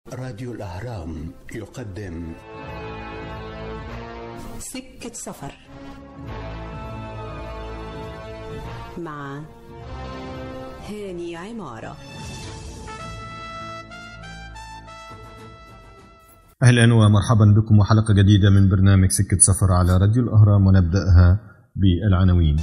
راديو الأهرام يقدم سكة سفر مع هاني عمارة. أهلا ومرحبا بكم وحلقة جديدة من برنامج سكة سفر على راديو الأهرام، ونبدأها بالعناوين.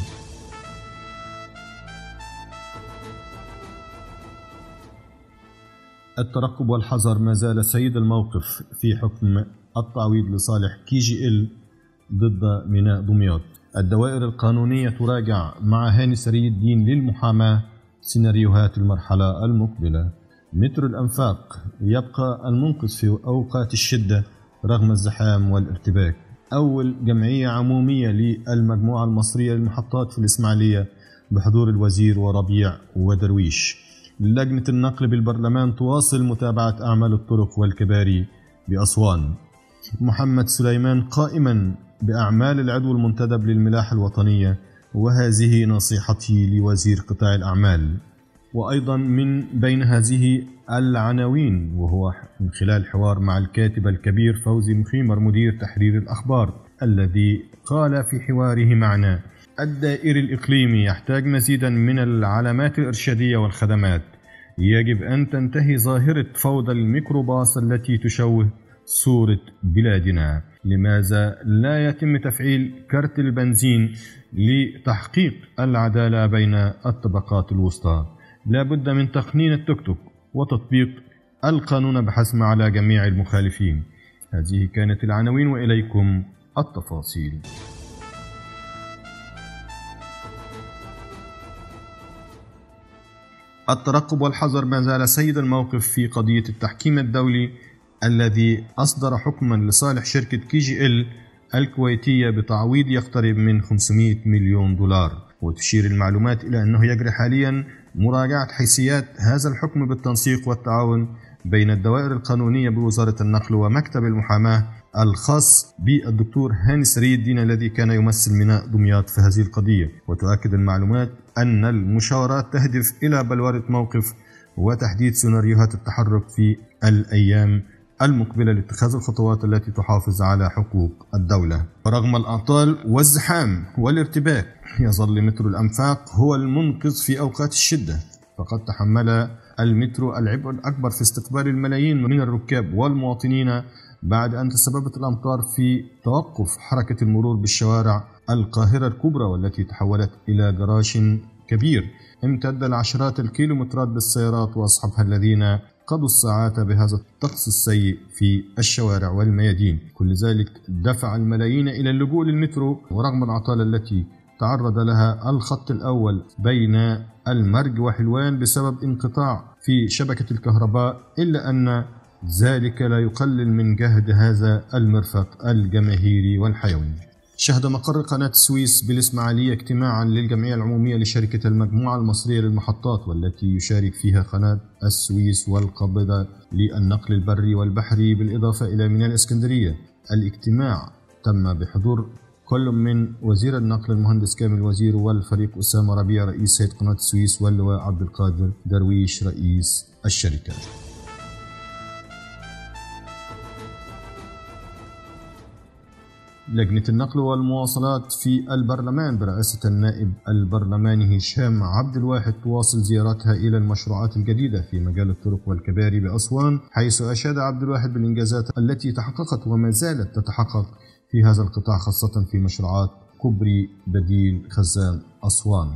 الترقب والحذر ما زال سيد الموقف في حكم التعويض لصالح KGL ضد ميناء دمياط. الدوائر القانونية تراجع مع هاني سري الدين للمحاماة سيناريوهات المرحلة المقبلة. مترو الأنفاق يبقى المنقذ في أوقات الشدة رغم الزحام والارتباك. أول جمعية عمومية للمجموعة المصرية للمحطات في الإسماعيلية بحضور الوزير وربيع ودرويش. لجنة النقل بالبرلمان تواصل متابعة أعمال الطرق والكباري بأسوان. محمد سليمان قائما بأعمال العضو المنتدب للملاحة الوطنية، وهذه نصيحتي لوزير قطاع الأعمال. وأيضا من بين هذه العناوين، وهو من خلال حوار مع الكاتب الكبير فوزي مخيمر مدير تحرير الأخبار، الذي قال في حواره معنا: الدائر الإقليمي يحتاج مزيدا من العلامات الإرشادية والخدمات. يجب أن تنتهي ظاهرة فوضى الميكروباص التي تشوه صورة بلادنا. لماذا لا يتم تفعيل كرت البنزين لتحقيق العدالة بين الطبقات الوسطى؟ لا بد من تقنين التوك توك وتطبيق القانون بحسم على جميع المخالفين. هذه كانت العناوين وإليكم التفاصيل. الترقب والحذر ما زال سيد الموقف في قضية التحكيم الدولي الذي أصدر حكما لصالح شركة KGL الكويتية بتعويض يقترب من 500 مليون دولار. وتشير المعلومات إلى أنه يجري حاليا مراجعة حيثيات هذا الحكم بالتنسيق والتعاون بين الدوائر القانونية بوزارة النقل ومكتب المحاماة الخاص بالدكتور هاني سري الدين الذي كان يمثل ميناء دمياط في هذه القضية. وتؤكد المعلومات أن المشاورات تهدف إلى بلورة موقف وتحديد سيناريوهات التحرك في الأيام المقبلة لاتخاذ الخطوات التي تحافظ على حقوق الدولة. رغم الأعطال والزحام والارتباك، يظل مترو الأنفاق هو المنقذ في أوقات الشدة، فقد تحمل المترو العبء الأكبر في استقبال الملايين من الركاب والمواطنين بعد أن تسببت الأمطار في توقف حركة المرور بالشوارع القاهرة الكبرى، والتي تحولت إلى جراش كبير امتد العشرات الكيلومترات بالسيارات وأصحابها الذين قضوا الساعات بهذا الطقس السيء في الشوارع والميادين. كل ذلك دفع الملايين إلى اللجوء للمترو، ورغم الأعطال التي تعرض لها الخط الأول بين المرج وحلوان بسبب انقطاع في شبكة الكهرباء، إلا أن ذلك لا يقلل من جهد هذا المرفق الجماهيري والحيوي. شهد مقر قناة السويس بالإسماعيلية اجتماعا للجمعية العمومية لشركة المجموعة المصرية للمحطات، والتي يشارك فيها قناة السويس والقابضة للنقل البري والبحري بالإضافة إلى ميناء الإسكندرية. الاجتماع تم بحضور كل من وزير النقل المهندس كامل وزير، والفريق أسامة ربيع رئيس هيئة قناة السويس، واللواء عبد القادر درويش رئيس الشركة. لجنة النقل والمواصلات في البرلمان برئاسة النائب البرلماني هشام عبد الواحد تواصل زيارتها إلى المشروعات الجديدة في مجال الطرق والكباري بأسوان، حيث أشاد عبد الواحد بالإنجازات التي تحققت وما زالت تتحقق في هذا القطاع، خاصة في مشروعات كوبري بديل خزان أسوان.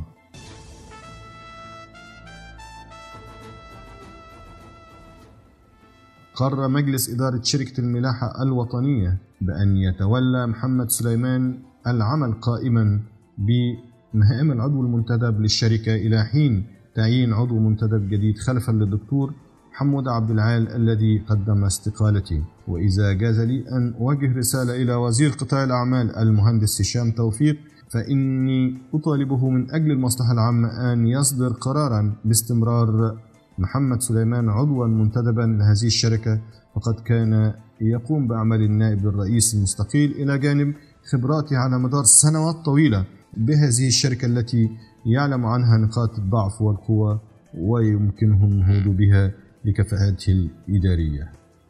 قرر مجلس إدارة شركة الملاحة الوطنية بأن يتولى محمد سليمان العمل قائما بمهام العضو المنتدب للشركة إلى حين تعيين عضو منتدب جديد خلفا للدكتور حمود عبد العال الذي قدم استقالته. وإذا جاز لي أن أوجه رسالة إلى وزير قطاع الأعمال المهندس هشام توفيق، فإني أطالبه من أجل المصلحة العامة أن يصدر قرارا باستمرار محمد سليمان عضوا منتدبا لهذه الشركة، فقد كان يقوم بأعمال النائب الرئيس المستقيل إلى جانب خبراته على مدار سنوات طويلة بهذه الشركة التي يعلم عنها نقاط الضعف والقوة ويمكنه النهوض بها لكفاءاته الإدارية.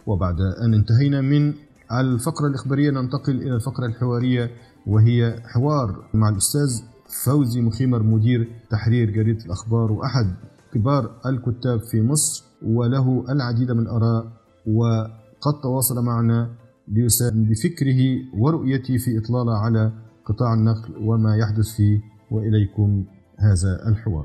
وبعد أن انتهينا من الفقرة الإخبارية ننتقل إلى الفقرة الحوارية، وهي حوار مع الأستاذ فوزي مخيمر، مدير تحرير جريدة الأخبار وأحد كبار الكتاب في مصر، وله العديد من الآراء، وقد تواصل معنا ليساهم بفكره ورؤيته في إطلالة على قطاع النقل وما يحدث فيه. وإليكم هذا الحوار.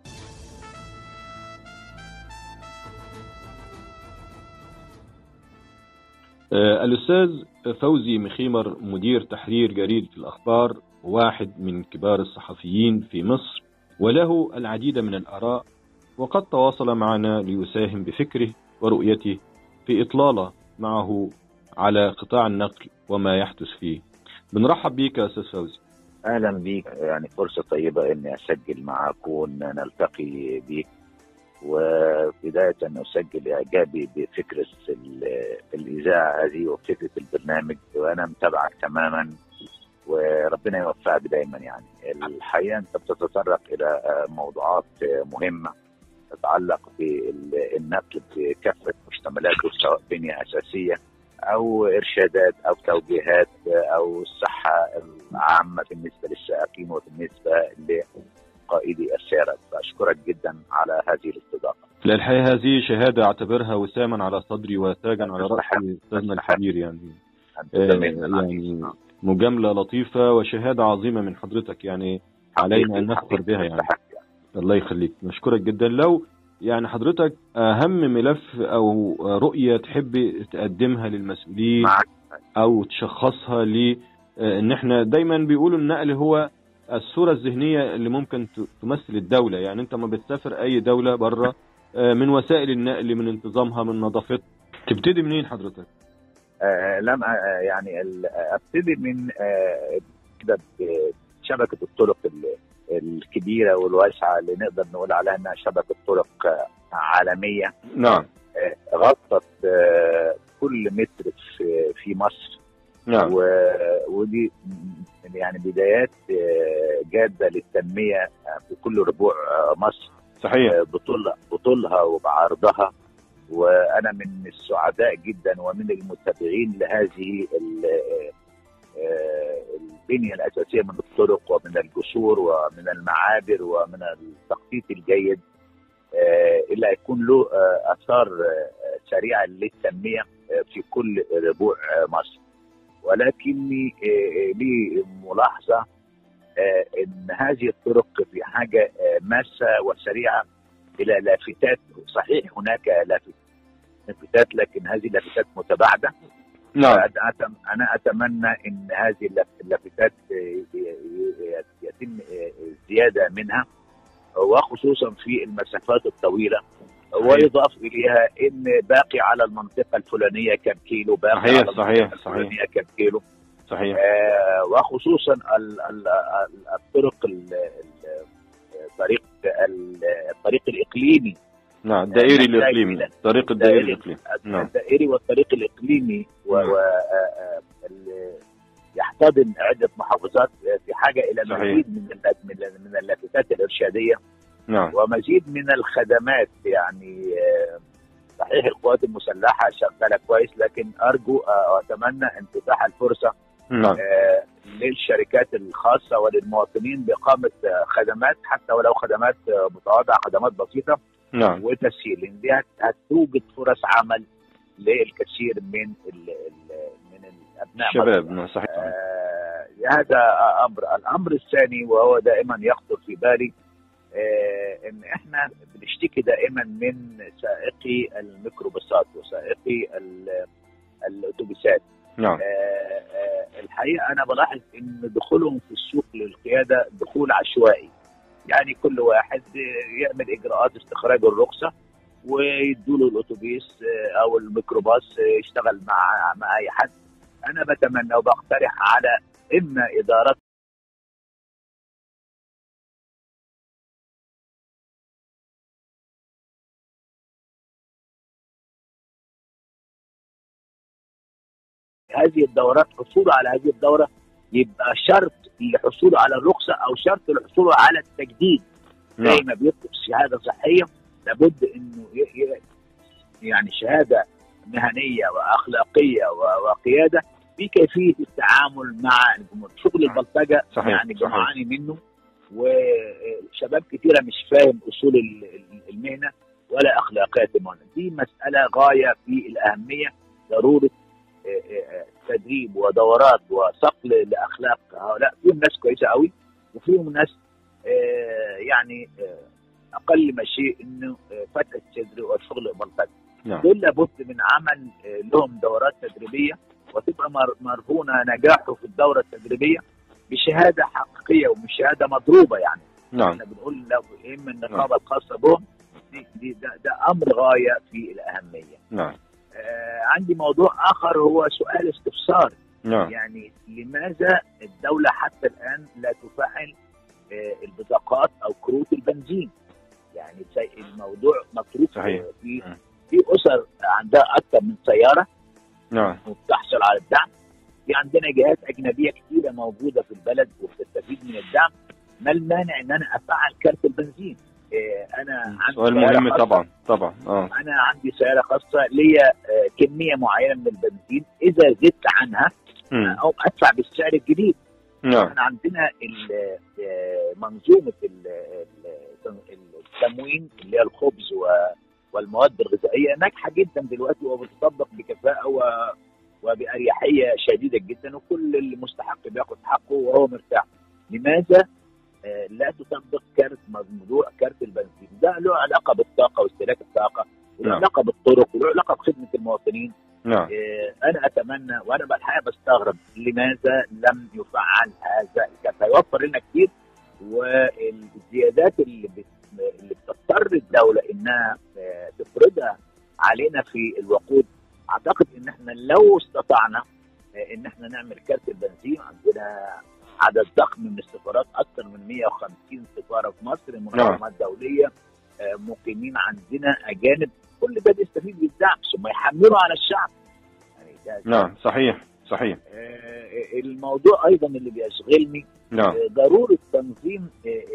الأستاذ فوزي مخيمر، مدير تحرير جريدة الأخبار، واحد من كبار الصحفيين في مصر، وله العديد من الآراء، وقد تواصل معنا ليساهم بفكره ورؤيته في إطلالة معه على قطاع النقل وما يحدث فيه. بنرحب بيك يا أستاذ فوزي. أهلا بيك، يعني فرصة طيبة إني أسجل معكم نلتقي بيك، وبداية أسجل إعجابي بفكرة الإذاعة هذه وفكرة البرنامج، وأنا متابعك تماما وربنا يوفقك دايما. يعني الحقيقة أنت بتتطرق إلى موضوعات مهمة تتعلق بالنقل بكافة مشتملاته، سواء بنية أساسية أو إرشادات أو توجيهات أو الصحة العامة بالنسبة للسائقين وبالنسبة لقائدي السيارات. فأشكرك جدا على هذه الاستضافة. الحقيقة هذه شهادة أعتبرها وساما على صدري وتاجا على رأسي أستاذنا الكبير. يعني مجاملة لطيفة وشهادة عظيمة من حضرتك، يعني علينا أن نفخر بها. يعني الله يخليك، نشكرك جدا. لو يعني حضرتك أهم ملف أو رؤية تحب تقدمها للمسؤولين أو تشخصها إن إحنا دايما بيقولوا النقل هو الصورة الذهنية اللي ممكن تمثل الدولة. يعني أنت ما بتسافر أي دولة بره، من وسائل النقل، من انتظامها، من نظافتها، تبتدي منين حضرتك؟ لم يعني أبتدي من كده شبكة الطرق الكبيرة والواسعة اللي نقدر نقول عليها أنها شبكة طرق عالمية. نعم. غطت كل متر في مصر. نعم. ودي يعني بدايات جادة للتنمية في كل ربوع مصر. صحيح. بطولها وبعرضها، وأنا من السعداء جدا ومن المتابعين لهذه البنية الأساسية من الطرق ومن الجسور ومن المعابر ومن التخطيط الجيد، إلا يكون له آثار سريعة للتنمية في كل ربوع مصر. ولكني لي ملاحظة أن هذه الطرق في حاجة ماسة وسريعة إلى لافتات. صحيح هناك لافتات، لكن هذه اللافتات متباعدة. نعم. أنا أتمنى أن هذه اللافتات يتم الزيادة منها، وخصوصا في المسافات الطويلة. ويضاف إليها أن باقي على المنطقة الفلانية كم كيلو، باقي على المنطقة الفلانية كم كيلو. صحيح. وخصوصا الطرق الطريق الإقليمي. نعم، الدائري الإقليمي، الطريق الدائري الإقليمي. نعم. الدائري والطريق الإقليمي يحتضن عدة محافظات، في حاجة إلى مزيد من اللافتات الإرشادية. نعم. ومزيد من الخدمات. يعني صحيح القوات المسلحة شغالة كويس، لكن أرجو وأتمنى أن تتاح الفرصة للشركات الخاصة وللمواطنين بإقامة خدمات، حتى ولو خدمات متواضعة، خدمات بسيطة. نعم. وتسهيل، لأن دي هتوجد فرص عمل للكثير من الأبناء الشباب. صحيح. هذا الأمر الثاني، وهو دائما يخطر في بالي، ان احنا بنشتكي دائما من سائقي الميكروباصات وسائقي الاتوبيسات. نعم. الحقيقه انا بلاحظ ان دخولهم في السوق للقياده دخول عشوائي. يعني كل واحد يعمل اجراءات استخراج الرخصه ويدوا الاتوبيس او الميكروباص يشتغل مع اي حد. انا بتمنى وبقترح على اما ادارات هذه الدورات، حصوله على هذه الدورة يبقى شرط لحصوله على الرخصة أو شرط لحصوله على التجديد. زي ما بيطلب شهادة صحية، لابد إنه يعني شهادة مهنيه واخلاقيه وقياده في كيفيه التعامل مع الجمهور. شغل البلطجه يعني بنعاني منه، وشباب كثيره مش فاهم اصول المهنه ولا اخلاقيات المهنه. دي مساله غايه في الاهميه، ضروره تدريب ودورات وصقل لاخلاق هؤلاء. فيهم ناس كويسه قوي وفيهم ناس يعني اقل ما شيء انه فتح الصدر وشغل بلطجه. دول لابد من عمل لهم دورات تدريبيه، وتبقى مرهونه نجاحه في الدوره التدريبيه بشهاده حقيقيه ومش شهاده مضروبه. يعني احنا بنقول لو من النقابه الخاصه بهم ده امر غايه في الاهميه. عندي موضوع اخر هو سؤال استفسار. يعني لماذا الدوله حتى الان لا تفعل البطاقات او كروت البنزين؟ يعني الموضوع متروك في اسر عندها اكثر من سياره وبتحصل على الدعم. في عندنا جهات اجنبيه كثيره موجوده في البلد وبتستفيد من الدعم. ما المانع ان انا افعل كارت البنزين؟ انا عندي سؤال مهم طبعا. انا عندي سياره خاصه ليا كميه معينه من البنزين، اذا زدت عنها او ادفع بالسعر الجديد. احنا عندنا منظومه التموين اللي هي الخبز والمواد الغذائيه ناجحه جدا دلوقتي وبتطبق بكفاءه وباريحيه شديده جدا، وكل المستحق بياخد حقه وهو مرتاح. لماذا لا تطبق موضوع كارت البنزين؟ ده له علاقه بالطاقه واستهلاك الطاقه، وله علاقه بالطرق، وله علاقه بخدمه المواطنين. انا اتمنى وانا بالحقيقه بستغرب لماذا لم يفعل هذا الكارت. هيوفر لنا كتير، والزيادات اللي بتضطر الدوله انها تفرضها علينا في الوقود، اعتقد ان احنا لو استطعنا ان احنا نعمل كارت البنزين. عندنا عدد ضخم من السفارات، اكثر من 150 سفاره في مصر، منظمات دوليه، مقيمين عندنا اجانب، كل ده بيستفيد بالدعم ثم يحملوا على الشعب. يعني صحيح. الموضوع ايضا اللي بيشغلني ضروره تنظيم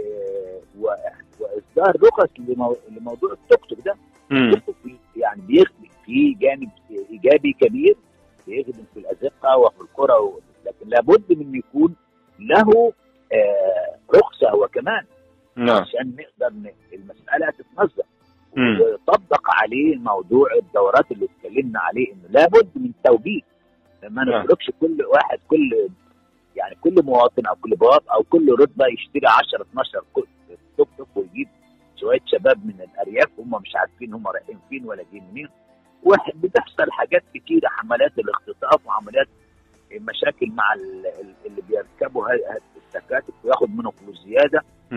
واصدار رخص لموضوع التوك توك ده. يعني بيخدم في جانب ايجابي كبير، بيخدم في الازقه وفي القرى، لكن لابد من يكون له رخصه هو كمان عشان نقدر المساله تتنظم ويطبق عليه موضوع الدورات اللي اتكلمنا عليه، انه لابد من توجيه. ما نتركش كل واحد كل مواطن او كل بواب او كل رتبه يشتري 10 12 توك توك ويجيب شويه شباب من الارياف هم مش عارفين هم رايحين فين ولا جايين منين. واحد بتحصل حاجات كتيره، حملات الاختطاف وعمليات مشاكل مع اللي بيركبوا التكاتك وياخد منهم فلوس زياده،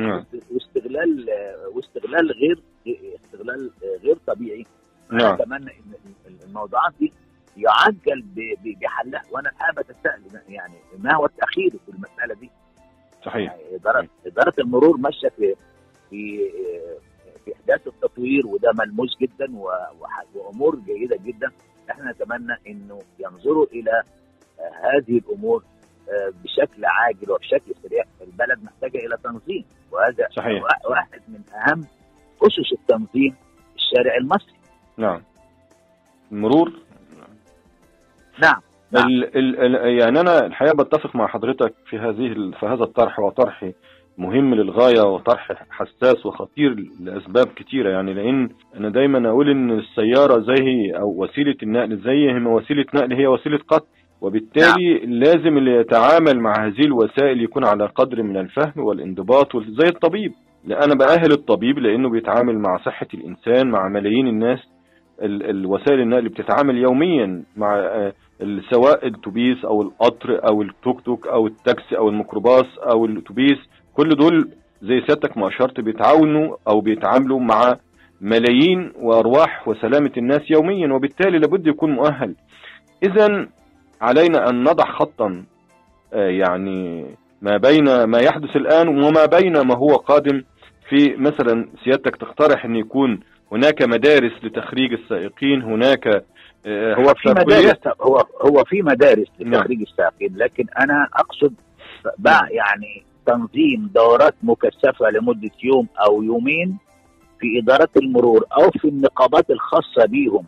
واستغلال غير طبيعي. انا اتمنى ان الموضوعات دي يعجل بحلها، وانا الان بتساءل يعني ما هو التاخير في المساله دي؟ صحيح. يعني اداره المرور ماشيه في احداث التطوير، وده ملموس جدا وامور جيده جدا. احنا نتمنى انه ينظروا الى هذه الامور بشكل عاجل وبشكل سريع. البلد محتاجه الى تنظيم، وهذا صحيح. واحد من اهم اسس التنظيم الشارع المصري. المرور. نعم. يعني انا الحقيقه بتفق مع حضرتك في هذا الطرح، وطرح مهم للغايه وطرح حساس وخطير لاسباب كتيره. يعني لان انا دايما اقول ان السياره زي او وسيله النقل زي ما وسيله نقل هي وسيله قتل، وبالتالي لازم اللي يتعامل مع هذه الوسائل يكون على قدر من الفهم والانضباط، زي الطبيب. انا بأهل الطبيب لانه بيتعامل مع صحه الانسان، مع ملايين الناس. الوسائل النقل بتتعامل يوميا مع سواء الاتوبيس او القطر او التوك توك او التاكسي او الميكروباص او الاتوبيس، كل دول زي سيادتك ما اشرت بيتعاونوا او بيتعاملوا مع ملايين وارواح وسلامه الناس يوميا، وبالتالي لابد يكون مؤهل. اذا علينا ان نضع خطا يعني ما بين ما يحدث الان وما بين ما هو قادم. في مثلا سيادتك تقترح ان يكون هناك مدارس لتخريج السائقين، هناك هو في مدارس لتخريج السائقين، لكن انا اقصد يعني تنظيم دورات مكثفه لمده يوم او يومين في اداره المرور او في النقابات الخاصه بيهم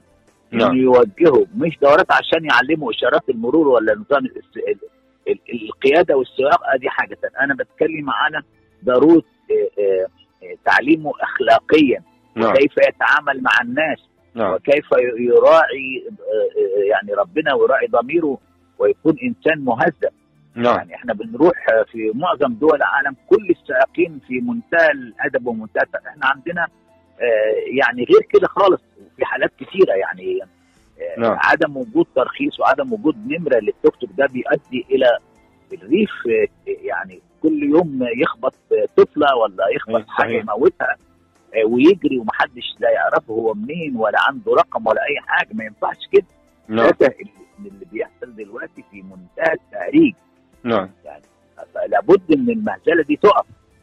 انه يوجهوا مش دورات عشان يعلموا اشارات المرور ولا نظام القياده والسواقه، دي حاجه ثانيه. انا بتكلم على ضروره تعليمه اخلاقيا، وكيف يتعامل مع الناس، وكيف يراعي يعني ربنا ويراعي ضميره ويكون انسان مهذب. يعني احنا بنروح في معظم دول العالم كل السائقين في منتهى الادب ومنتهى، احنا عندنا يعني غير كده خالص. في حالات كثيره يعني عدم وجود ترخيص وعدم وجود نمره للتوك توك ده بيؤدي الى الريف يعني كل يوم يخبط طفله ولا يخبط حاجه يموتها ويجري ومحدش لا يعرفه هو منين ولا عنده رقم ولا اي حاجه. ما ينفعش كده. ده اللي بيحصل دلوقتي في منتهى التهريج. يعني لابد ان المهزله دي تقف.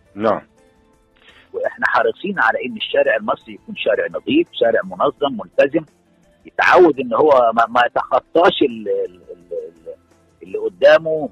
واحنا حريصين على ان الشارع المصري يكون شارع نظيف، شارع منظم ملتزم، يتعود ان هو ما يتخطاش اللي قدامه،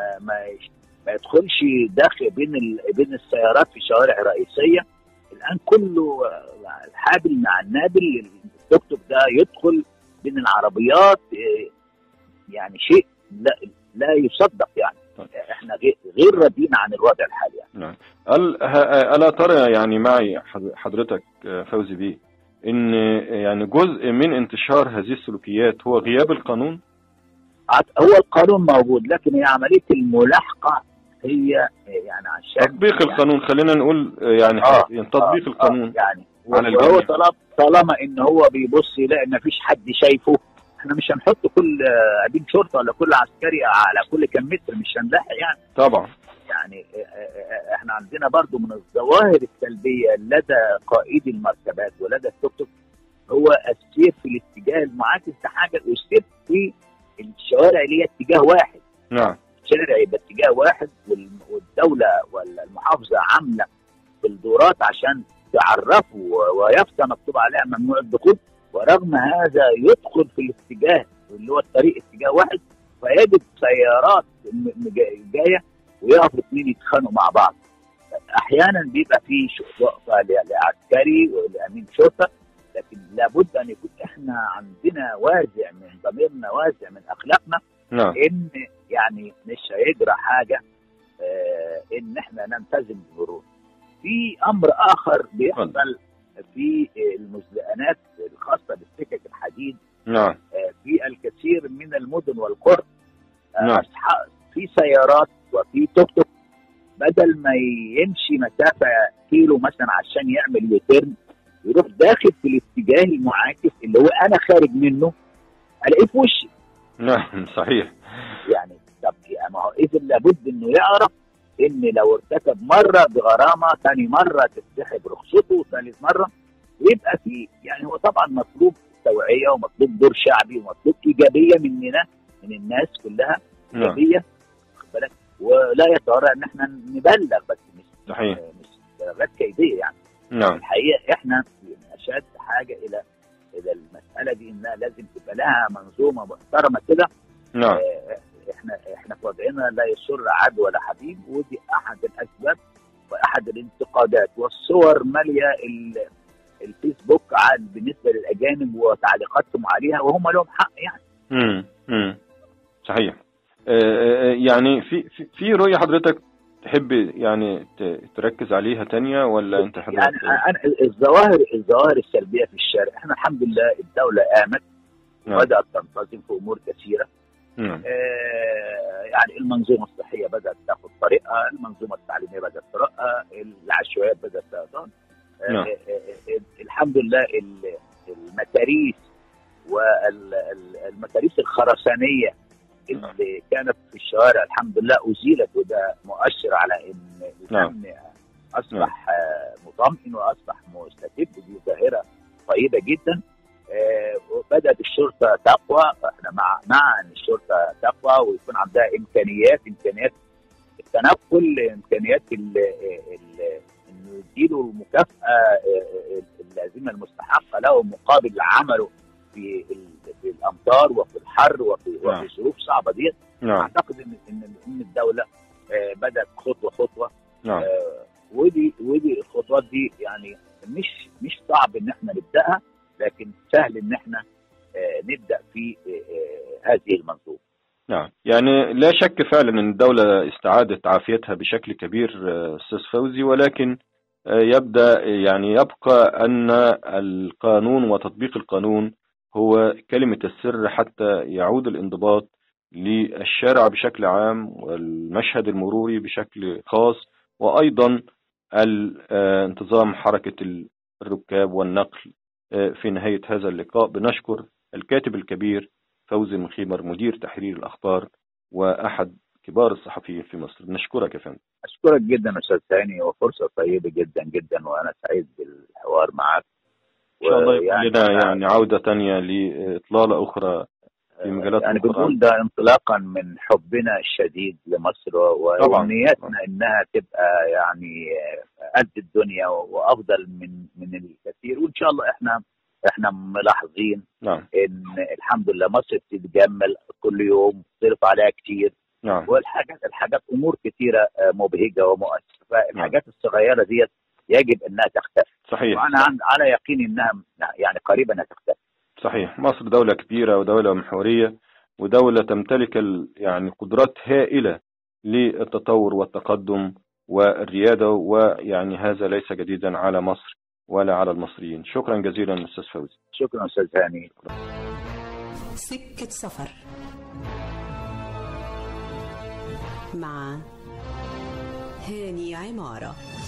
ما يدخلش داخل بين السيارات في شوارع رئيسيه. الان كله الحابل مع النابل، التوك توك ده يدخل بين العربيات، يعني شيء لا يصدق. يعني احنا غير راضيين عن الوضع الحالي. يعني ألا ترى يعني معي حضرتك فوزي بيه ان يعني جزء من انتشار هذه السلوكيات هو غياب القانون؟ هو القانون موجود، لكن هي عمليه الملاحقه هي يعني عشان تطبيق القانون. خلينا نقول يعني تطبيق القانون يعني هو طالما ان هو بيبص يلاقي ان مفيش حد شايفه، احنا مش هنحط كل امين شرطه ولا كل عسكري على كل كم متر، مش هنلاحق يعني. طبعا يعني احنا عندنا برضو من الظواهر السلبيه لدى قائدي المركبات ولدى التوك توك هو السير في الاتجاه المعاكس. ده حاجه، والسير في الشوارع اللي هي اتجاه واحد. الشارع يبقى اتجاه واحد، والدوله ولا المحافظه عامله بالدورات عشان تعرفه ويافطه مكتوب عليها ممنوع الدخول، ورغم هذا يدخل في الاتجاه اللي هو الطريق اتجاه واحد، فيجد سيارات جايه ويقفوا اثنين يتخانقوا مع بعض. احيانا بيبقى في وقفه لعسكري ولامين شرطه، لكن لابد ان يكون احنا عندنا وازع من ضميرنا، وازع من اخلاقنا، ان يعني مش هيجرى حاجه ان احنا نلتزم بالمرور. في امر اخر بيحصل في المزلقانات الخاصه بالسكك الحديد في الكثير من المدن والقرى. في سيارات وفي توك توك بدل ما يمشي مسافه كيلو مثلا عشان يعمل يوتيرن، يروح داخل في الاتجاه المعاكس اللي هو انا خارج منه الاقيه في وشي. صحيح. يعني طب ما هو اذا لابد انه يعرف ان لو ارتكب مره بغرامه، ثاني مره تتسحب رخصته، ثالث مره يبقى في يعني هو طبعا مطلوب توعيه ومطلوب دور شعبي ومطلوب ايجابيه مننا، من الناس كلها ايجابيه، بالك، ولا يتورع ان احنا نبلغ، بس مش صحيح، مش بلاغات كيديه يعني. الحقيقه احنا اشد حاجه الى المساله دي، انها لازم تبقى لها منظومه محترمه كده. احنا في وضعنا لا يسر عدو ولا حبيب، ودي احد الاسباب واحد الانتقادات، والصور ماليه الفيسبوك بالنسبه للاجانب وتعليقاتهم عليها، وهم لهم حق يعني. صحيح. يعني في رؤيه حضرتك تحب يعني تركز عليها تانية، ولا انت حضرتك يعني أنا الظواهر السلبيه في الشارع، احنا الحمد لله الدوله قامت وبدات تنتظم في امور كثيره. يعني المنظومه الصحيه بدات تاخذ طريقها، المنظومه التعليميه بدات ترقى، العشوائيات بدات تهدى. الحمد لله المتاريس والمتاريس الخرسانيه اللي كانت في الشوارع الحمد لله ازيلت، وده مؤشر على ان الامن اصبح مطمئن واصبح مستتب، ودي ظاهره طيبه جدا. وبدات الشرطه تقوى، احنا مع ان الشرطه تقوى ويكون عندها امكانيات التنقل، امكانيات انه يديله المكافاه اللازمه المستحقه له مقابل عمله في الامطار وفي الحر وفي ظروف صعبه ديت. اعتقد ان الدوله بدات خطوه ودي الخطوات دي يعني مش صعب ان احنا نبداها، لكن سهل ان احنا نبدأ في هذه المنظومة. نعم، يعني لا شك فعلا أن الدولة استعادت عافيتها بشكل كبير أستاذ فوزي، ولكن يبدأ يعني يبقى أن القانون وتطبيق القانون هو كلمة السر حتى يعود الانضباط للشارع بشكل عام والمشهد المروري بشكل خاص، وأيضا انتظام حركة الركاب والنقل. في نهاية هذا اللقاء بنشكر الكاتب الكبير فوزي المخيمر مدير تحرير الأخبار وأحد كبار الصحفيين في مصر. نشكرك يا فندم. أشكرك جدا أستاذ ثاني، وفرصة طيبة جدا جدا، وأنا سعيد بالحوار معك. إن شاء الله يكون لنا يعني عودة تانية لإطلالة أخرى في مجالات يعني أخرى. بنقول ده انطلاقا من حبنا الشديد لمصر وأمنياتنا إنها تبقى يعني قد الدنيا وأفضل من الكثير، وإن شاء الله إحنا ملاحظين نعم. إن الحمد لله مصر بتتجمل كل يوم، تصرف عليها كتير. نعم. والحاجات أمور كثيرة مبهجة ومؤثرة. الحاجات الصغيرة دي يجب إنها تختفي. صحيح. وأنا على يقين إنها يعني قريبا هتختفي. صحيح. مصر دولة كبيرة ودولة محورية ودولة تمتلك يعني قدرات هائلة للتطور والتقدم والريادة، ويعني هذا ليس جديدا على مصر ولا على المصريين. شكرا جزيلا أستاذ فوزي. شكرا أستاذ هاني. سكة سفر مع هاني عمارة.